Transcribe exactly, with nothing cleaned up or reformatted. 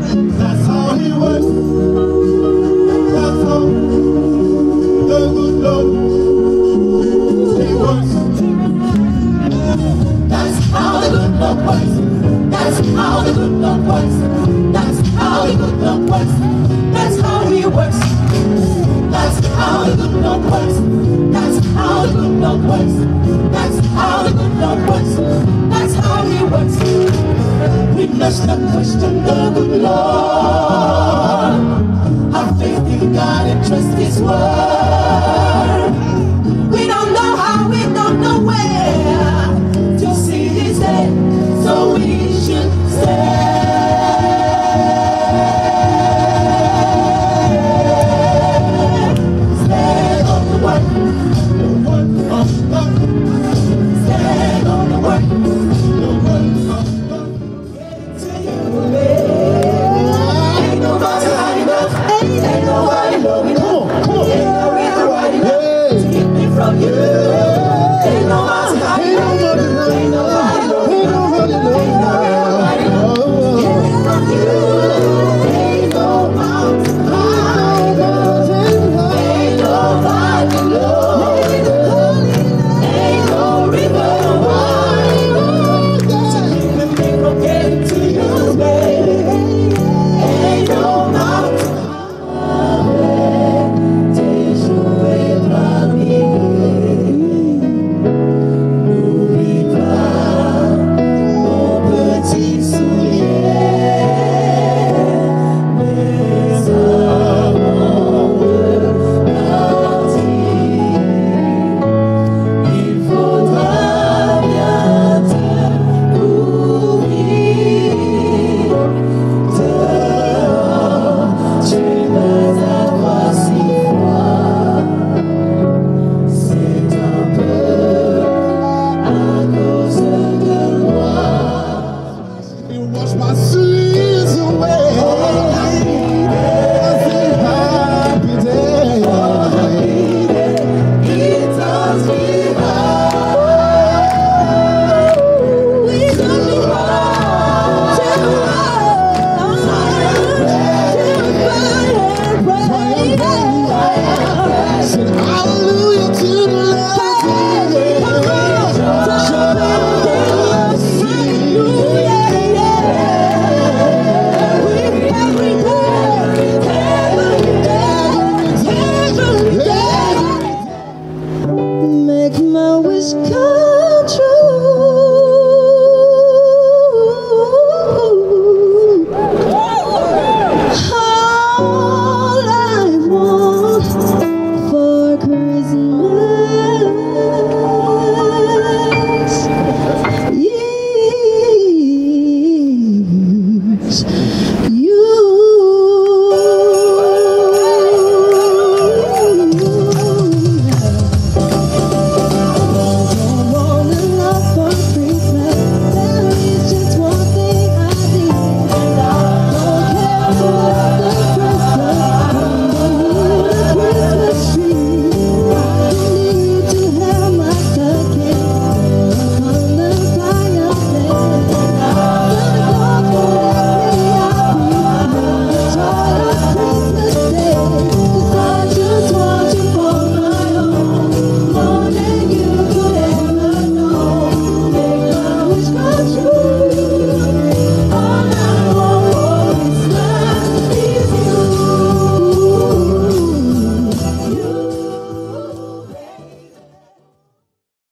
That's how he works. That's how the good Lord, he works. That's how the good Lord works. That's how the good Lord works. That's how the good Lord works. That's how he works. That's how the good Lord works. That's how the good Lord works. That's how the good Lord works. That's how he works. We must not question the good Lord. Have faith in God and trust his word.